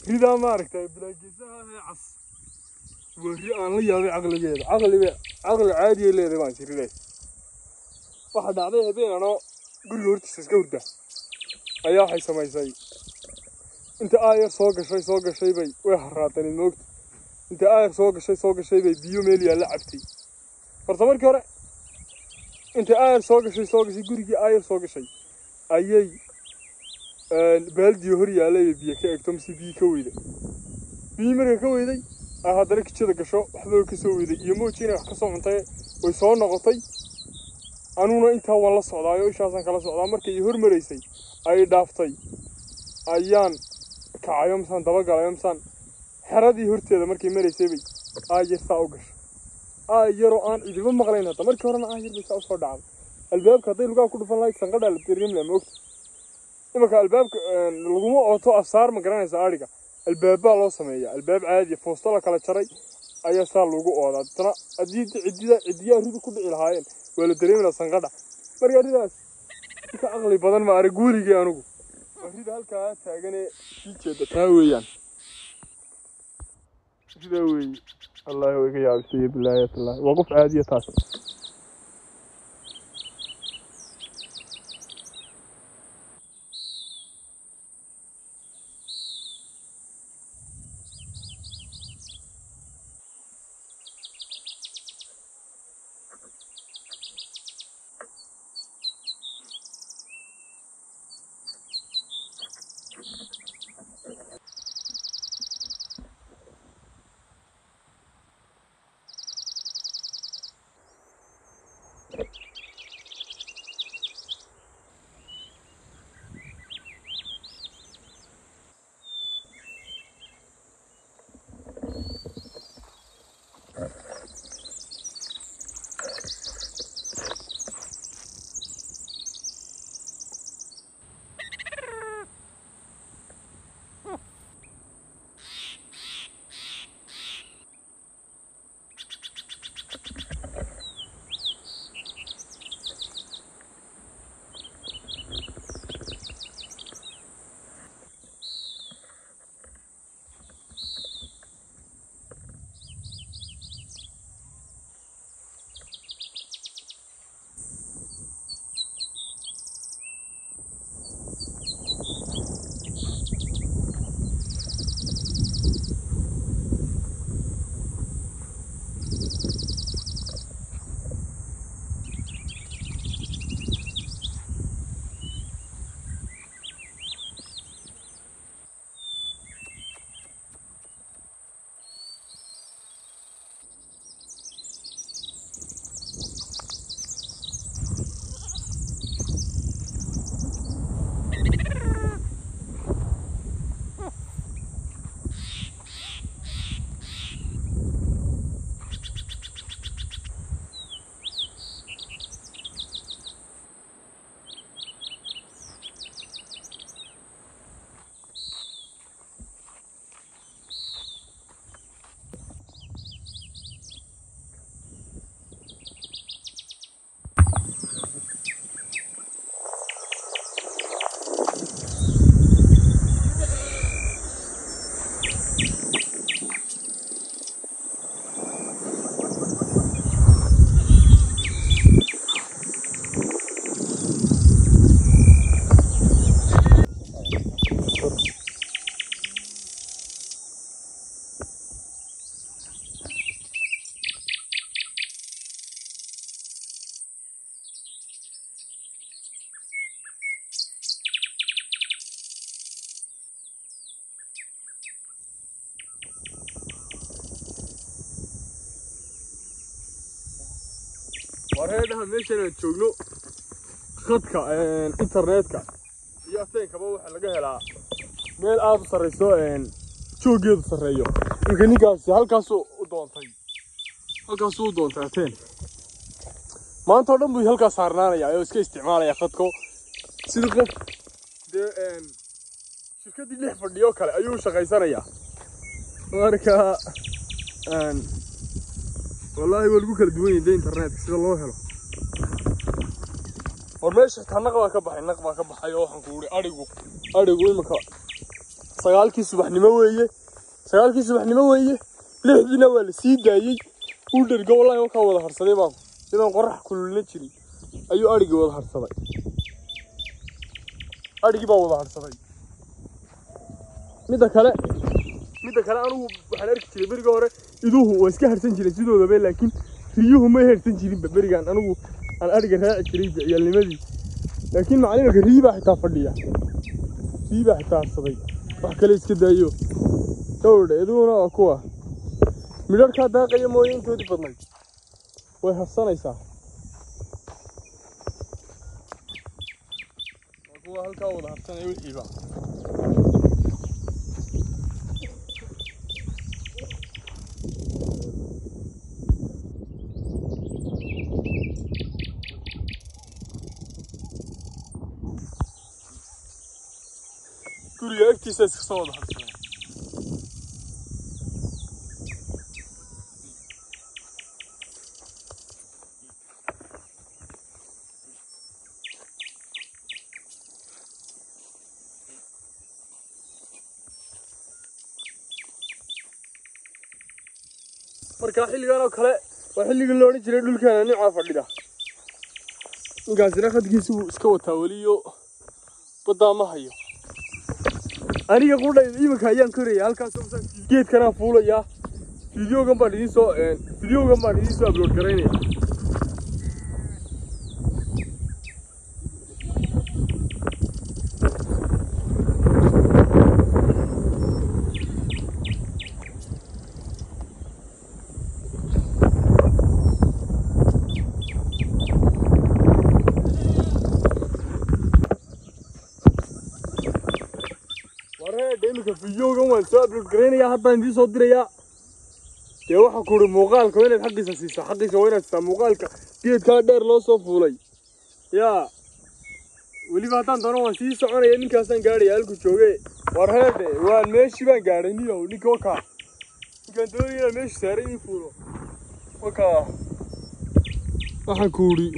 ريدا ما أركتها بلا جزاء عص وري أنا لي عقل جيد عقل عادي اللي ما يصير ليه واحد عليه بين أنا قل له ارتكس كورده أيها حي سماي زي أنت آير سوق شيء بي ويحراتني الموت أنت آير سوق شيء بي بيو ميلي لعبتي فرتمر كره أنت آير سوق شيء قريجي آير سوق شيء أيي بلدي هوري عليه بيك أكتم سي بي كويده بي مرة كويده هذا لك كذا قشوا حذو كسويده يموتين حكسوا عنتي ويصون نقطي أنونا أنت والله صعداء وإيش عشان كلا صعداء مركي يهور مريسي أي دافتي أيان كعيوم سان دبق على يوم سان حردي هورتي هذا مركي مريسي بي يستاوقش يرو أن إذا ما مغلينا هذا مركي ورنا ير بيسا أصفر دعم الباب كذي لقى كل فن لايك سنقدر البريم لموت إما كالباب لقومه أوتو أصار مقرن زاريكا الباب الله سمية الباب عادي فوصله كلا شري أي صار لقو أولا ترى عدي أريد كل الهاين ولا دريم لا سنقدر مركي أريد كأغلي بدن ما أرجوري كأنو أريد هالكا تاجني شيء تاويان تاوي الله يويك يا عبسي بالله الله وقف عادي تاسو وهذا ماشي نشوفه خدك إنترنتك يأتين كمان واحد لقاه لا ميل آب صريسو شو جيد صريو يمكن يقاس هالكاسو ودون تاتين ما أنت ودم بي هالكاس صارنا يا يوسك استعمال يا خدكو سيدك ده شركة دي اللي فرديو كله أيوة شغيسنا يا واركا والله والبوك الدوين ده إنترنت سيد الله حلو ورميش كان نقبة كبحي أيوه حنقولي أريجو مكان sagaalkii subaxnimo weeye lixdiina waa la sii daayey uu dhergo wallahi markaa wada harsaday baan sidaan qorax kululna jirin ayuu adhigii wada harsaday adhigii baa wada harsaday midda kale anigu waxaan arki jiray beriga hore iduhu waa iska harsan jiray sidoodaba laakiin riyuhu ma harsan jirinba berigaan anigu aan adhiga raaci jiray ciyaalnimadii laakiin macalinka riyi baa xitaa fadhiya riyi baa xitaa harsaday wax kale iska daayo gawdha iduhuna waa kuwa midharkaa daaqaya mooye intoodii badnayd way harsanaysaa waa kuwa halkaa wada harsanaya wixiiba guriga agtiisa iska soo wada harsanay marka xilligan oo kale waa xilligii loo odhan jiray dhulkaana nicaa fadhida ninkaasina khadkiisa wuu iska wataa weliyo baddaa ma hayo aniga qudhayda iminka ayaan koraya halkaasoo geedkanaa fuulayaa fideogan baan idiin soo upload garaynaya iminka fideogan waan soo upload garaynayaa haddaan idiin soo dirayaa dee waxaa ku uhi muuqaalka waa inaad xaqiisa siisaa waa inaad siisaa muuqaalka geedkaa dheer loo soo fuulay yaa weliba haddaan doono waan sii soconaya ninkaasaan gaadhaya halku jooge war heedhe waan meeshii baan gaadhay niyow ninka wakaa ninkaan doonaya inaan meesha saaray ii fuulo wakaa waxaan ku uhi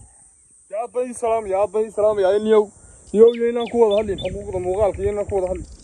yaa abbadii salaamaya niyow iyo inaan ku wada hadlin xuquuqda muuqaalka iyo inaan ku wada hadlin